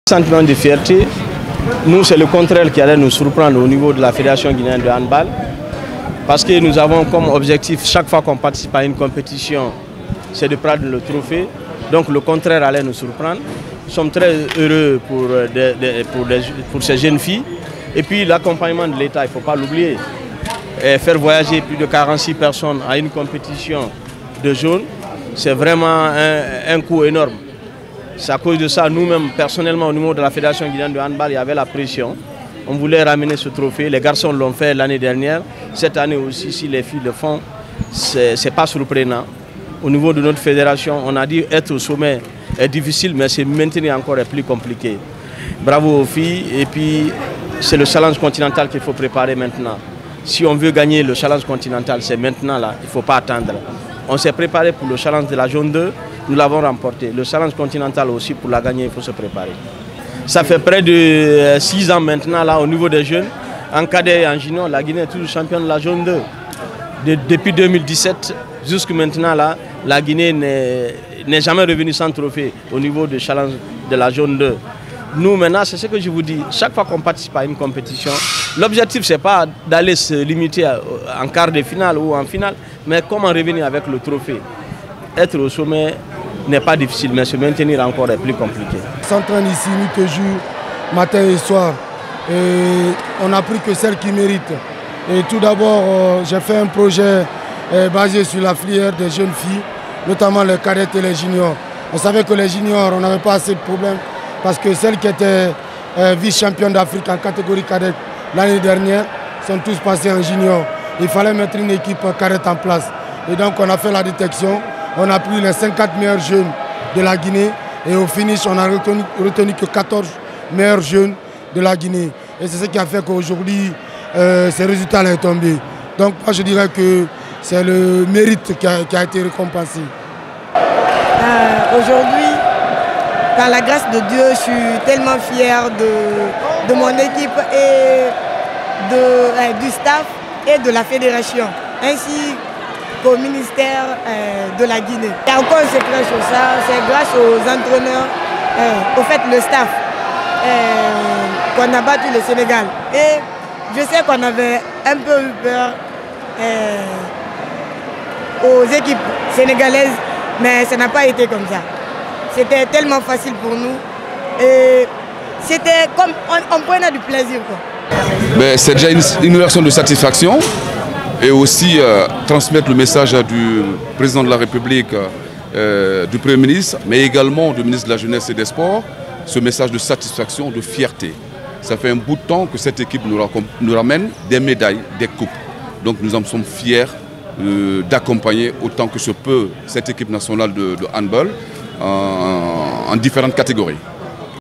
Sentiment de fierté, nous c'est le contraire qui allait nous surprendre au niveau de la Fédération guinéenne de handball. Parce que nous avons comme objectif, chaque fois qu'on participe à une compétition, c'est de prendre le trophée. Donc le contraire allait nous surprendre. Nous sommes très heureux pour ces jeunes filles. Et puis l'accompagnement de l'État, il ne faut pas l'oublier. Faire voyager plus de 46 personnes à une compétition de jeunes, c'est vraiment un coût énorme. C'est à cause de ça, nous-mêmes, personnellement, au niveau de la Fédération guinéenne de handball, il y avait la pression. On voulait ramener ce trophée. Les garçons l'ont fait l'année dernière. Cette année aussi, si les filles le font, ce n'est pas surprenant. Au niveau de notre fédération, on a dit être au sommet est difficile, mais c'est maintenir encore est plus compliqué. Bravo aux filles. Et puis, c'est le challenge continental qu'il faut préparer maintenant. Si on veut gagner le challenge continental, c'est maintenant là. Il ne faut pas attendre. On s'est préparé pour le challenge de la Jaune 2. Nous l'avons remporté. Le challenge continental aussi, pour la gagner, il faut se préparer. Ça fait près de 6 ans maintenant là, au niveau des jeunes. En cadet et en junior, la Guinée est toujours championne de la Jaune 2. Depuis 2017 jusqu'à maintenant, là, la Guinée n'est jamais revenue sans trophée au niveau du challenge de la Jaune 2. Nous maintenant, c'est ce que je vous dis, chaque fois qu'on participe à une compétition, l'objectif c'est pas d'aller se limiter en quart de finale ou en finale, mais comment revenir avec le trophée. Être au sommet n'est pas difficile, mais se maintenir encore est plus compliqué. On s'entraîne ici, nuit et jour, matin et soir. Et on n'a pris que celles qui méritent. Et tout d'abord, j'ai fait un projet basé sur la filière des jeunes filles, notamment les cadettes et les juniors. On savait que les juniors, on n'avait pas assez de problèmes parce que celles qui étaient vice-championnes d'Afrique en catégorie cadette l'année dernière sont tous passées en junior. Il fallait mettre une équipe cadette en place. Et donc on a fait la détection, on a pris les 50 meilleurs jeunes de la Guinée et au finish on a retenu que 14 meilleurs jeunes de la Guinée. Et c'est ce qui a fait qu'aujourd'hui, ces résultats sont tombés. Donc moi je dirais que c'est le mérite qui a été récompensé. Aujourd'hui, par la grâce de Dieu, je suis tellement fier de mon équipe et du staff et de la fédération, ainsi qu'au ministère de la Guinée. Et encore un secret sur ça, c'est grâce aux entraîneurs, au fait le staff, qu'on a battu le Sénégal. Et je sais qu'on avait un peu eu peur aux équipes sénégalaises, mais ça n'a pas été comme ça. C'était tellement facile pour nous et c'était comme on prenait du plaisir, quoi. C'est déjà une réaction de satisfaction et aussi transmettre le message du président de la République, du Premier ministre, mais également du ministre de la Jeunesse et des Sports, ce message de satisfaction, de fierté. Ça fait un bout de temps que cette équipe nous ramène des médailles, des coupes. Donc nous en sommes fiers d'accompagner autant que se peut cette équipe nationale de handball en différentes catégories.